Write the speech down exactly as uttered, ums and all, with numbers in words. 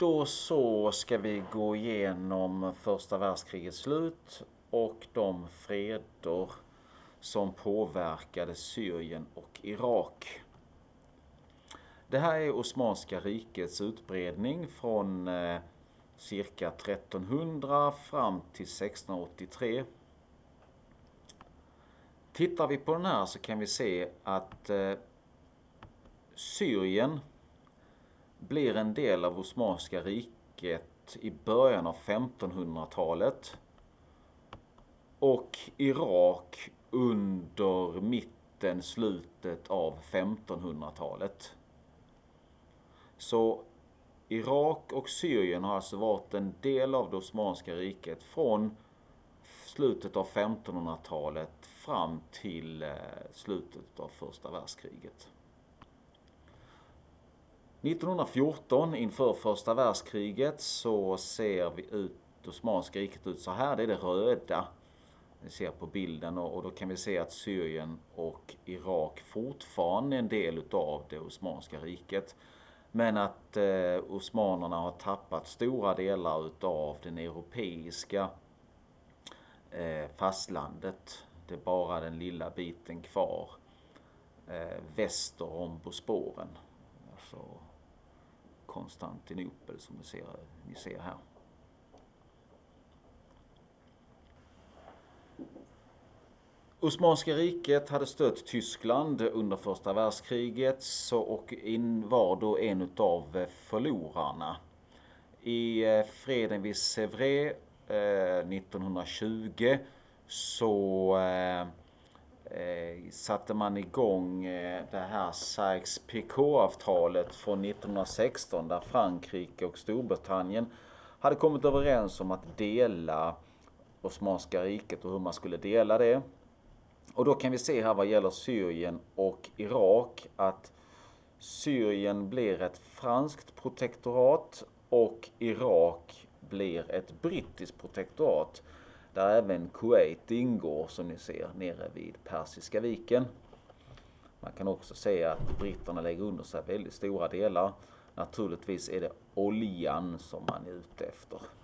Då så ska vi gå igenom första världskrigets slut och de freder som påverkade Syrien och Irak. Det här är Osmanska rikets utbredning från eh, cirka trettonhundra fram till sextonhundraåttiotre. Tittar vi på den här så kan vi se att eh, Syrien blir en del av Osmanska riket i början av femtonhundratalet och Irak under mitten, slutet av femtonhundratalet. Så Irak och Syrien har alltså varit en del av det Osmanska riket från slutet av femtonhundratalet fram till slutet av första världskriget. nittonhundrafjorton inför första världskriget så ser vi ut det Osmanska riket ut så här. Det är det röda ni ser på bilden och då kan vi se att Syrien och Irak fortfarande är en del av det Osmanska riket. Men att eh, osmanerna har tappat stora delar av den europeiska eh, fastlandet. Det är bara den lilla biten kvar eh, väster om Bosporen. Alltså Konstantinopel som ni ser, ni ser här. Osmanska riket hade stött Tyskland under första världskriget så, och in var då en av förlorarna. I freden vid Sèvres eh, nittonhundratjugo så eh, eh, satte man igång eh, det här Sykes-Picot-avtalet från nittonhundrasexton där Frankrike och Storbritannien hade kommit överens om att dela Osmanska riket och hur man skulle dela det. Och då kan vi se här vad gäller Syrien och Irak att Syrien blir ett franskt protektorat och Irak blir ett brittiskt protektorat där även Kuwait ingår som ni ser nere vid Persiska viken. Man kan också säga att britterna lägger under sig väldigt stora delar. Naturligtvis är det oljan som man är ute efter.